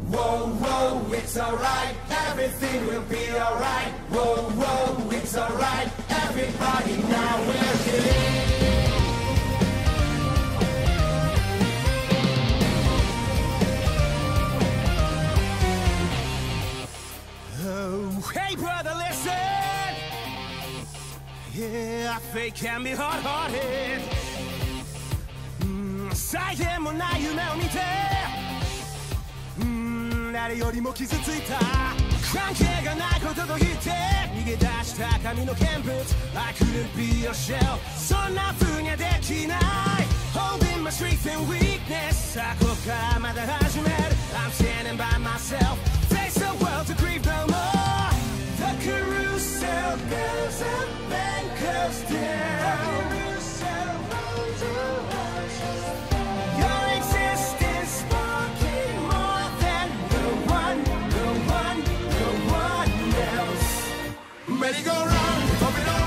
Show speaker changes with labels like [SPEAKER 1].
[SPEAKER 1] Whoa, whoa, it's alright, everything will be alright. Whoa, whoa, it's alright, everybody now we're here. Oh, hey brother, listen. Yeah, fate can be hard-hearted. 際限もない夢を見て誰よりも傷ついた関係がないことと言って逃げ出した紙の見物 I couldn't be your shell そんな風にはできない Holding my strength and weakness さあここからまた始める I'm standing by myself Face the world to grieve no more The carousel goes up and goes down The carousel rolls around Your existence sparking more than no one else. Ready, go round, pump it on.